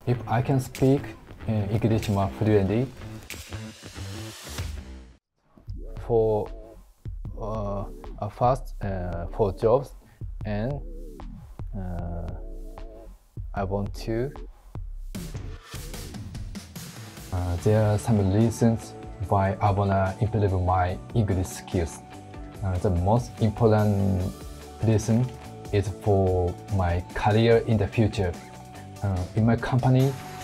If I can speak English more fluently for first for jobs, and I want to. There are some reasons why I wanna improve my English skills. The most important reason is for my career in the future. In my company,